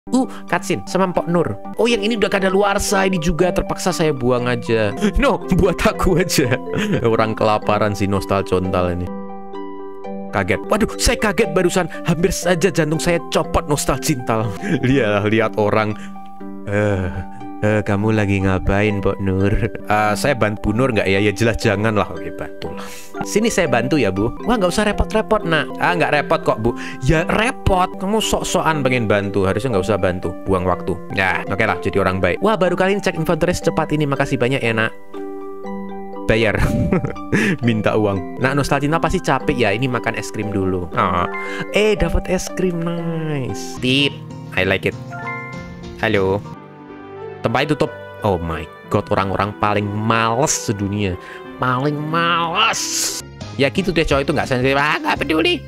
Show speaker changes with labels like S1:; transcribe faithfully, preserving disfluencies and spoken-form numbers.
S1: Uh, cutscene sama Mpok Nur. Oh, yang ini udah kadaluarsa, ini juga terpaksa saya buang aja. No, buat aku aja. Orang kelaparan sih nostalcontal ini. Kaget. Waduh, saya kaget barusan. Hampir saja jantung saya copot nostalcintal. Lihat, lihat orang. Eh, uh, uh, kamu lagi ngapain, Mpok Nur? Uh, saya bantu Nur nggak ya? Ya jelas jangan lah. Oke, bantu lah. Sini saya bantu ya, Bu. Wah, nggak usah repot-repot, nak. Ah, nggak repot kok, Bu. Ya repot. Kamu sok-sokan pengen bantu. Harusnya nggak usah bantu. Buang waktu. Ya, oke lah. Jadi orang baik. Wah, baru kali ini cek inventory secepat ini. Makasih banyak ya, nak. Bayar. Minta uang. Nah, nostalgia pasti capek ya. Ini makan es krim dulu. Oh. Eh, dapat es krim. Nice. Tip. I like it. Halo. Tempatnya tutup. Oh my god, orang-orang paling males sedunia. Paling males. Ya gitu deh, cowok itu nggak sensitif. Ah, nggak peduli.